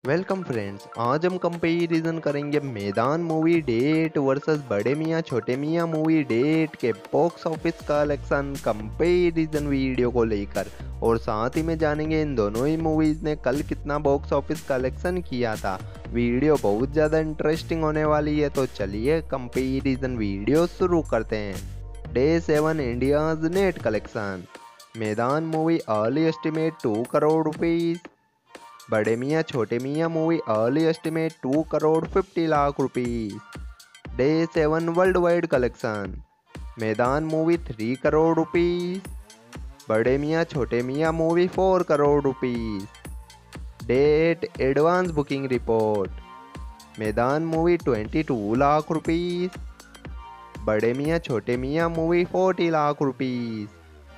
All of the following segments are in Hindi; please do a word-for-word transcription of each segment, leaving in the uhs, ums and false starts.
वेलकम फ्रेंड्स, आज हम कंपैरिजन करेंगे मैदान मूवी डेट वर्सेस बड़े मियाँ छोटे मियाँ मूवी डेट के box office collection comparison video को लेकर। और साथ ही में जानेंगे इन दोनों ही मूवीज ने कल कितना बॉक्स ऑफिस कलेक्शन किया था। वीडियो बहुत ज़्यादा इंटरेस्टिंग होने वाली है, तो चलिए कंपैरिजन वीडियो शुरू करते हैं। Day seven India's net collection. Maidan movie early estimate two crore rupees. Bade Miyan Chhote Miyan movie early estimate two crore fifty lakh rupees. Day seven world wide collection. Maidan movie three crore rupees. Bade Miyan Chhote Miyan movie four crore rupees. Day eight advance booking report. Maidan movie twenty two lakh rupees. Bade Miyan Chhote Miyan movie forty lakh rupees.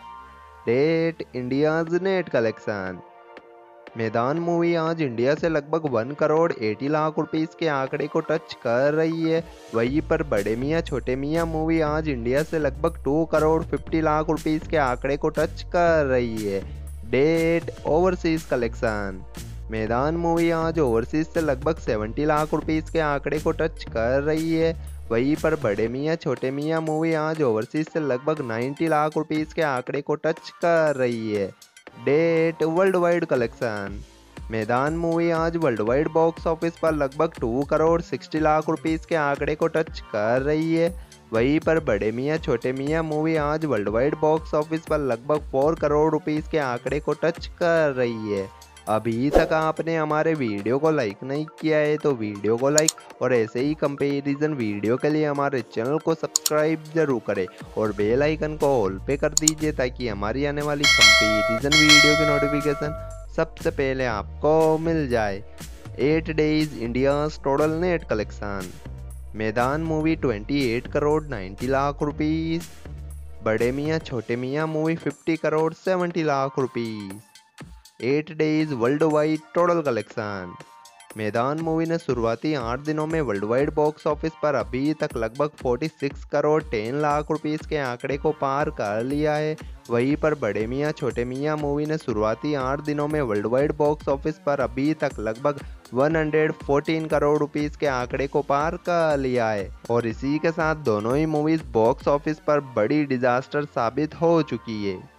Day eight India's net collection. Maidan movie आज इंडिया से लगभग one crore eighty lakh rupees के आंकड़े को टच कर रही है। वहीं पर बड़े मियाँ छोटे मियाँ मूवी आज इंडिया से लगभग two crore fifty lakh rupees के आंकड़े को टच कर रही है। Day eight overseas collection. Maidan movie आज ओवरसीज से लगभग सेवेंटी लाख रुपीस के आंकड़े को टच कर रही है। वहीं पर बड़े मियाँ छोटे मियाँ मूवी आज ओवरसीज से लगभग नाइन्टी लाख रुपीस के आंकड़े को टच कर रही है। Day eight world wide collection. Maidan movie आज वर्ल्ड वाइड बॉक्स ऑफिस पर लगभग two crore sixty lakh rupees के आंकड़े को टच कर रही है। वहीं पर बड़े मियाँ छोटे मियाँ मूवी आज वर्ल्ड वाइड बॉक्स ऑफिस पर लगभग फोर करोड़ रुपीस के आंकड़े को टच कर रही है। अभी तक आपने हमारे वीडियो को लाइक नहीं किया है तो वीडियो को लाइक और ऐसे ही कंपैरिजन वीडियो के लिए हमारे चैनल को सब्सक्राइब जरूर करें और बेल आइकन को ऑल पे कर दीजिए ताकि हमारी आने वाली कंपैरिजन वीडियो की नोटिफिकेशन सबसे पहले आपको मिल जाए। Eight days India's total net collection. Maidan movie twenty eight crore ninety lakh rupees. Bade Miyan Chhote Miyan movie fifty crore seventy lakh rupees. Eight days world wide total collection. Maidan movie ने शुरुआती आठ दिनों में वर्ल्ड वाइड बॉक्स ऑफिस पर अभी तक लगभग forty six crore ten lakh rupees के आंकड़े को पार कर लिया है। वहीं पर बड़े मियाँ छोटे मियाँ मूवी ने शुरुआती आठ दिनों में वर्ल्ड वाइड बॉक्स ऑफिस पर अभी तक लगभग one hundred fourteen crore rupees के आंकड़े को पार कर लिया है। और इसी के साथ दोनों ही मूवीज बॉक्स ऑफिस पर बड़ी डिजास्टर साबित हो चुकी है।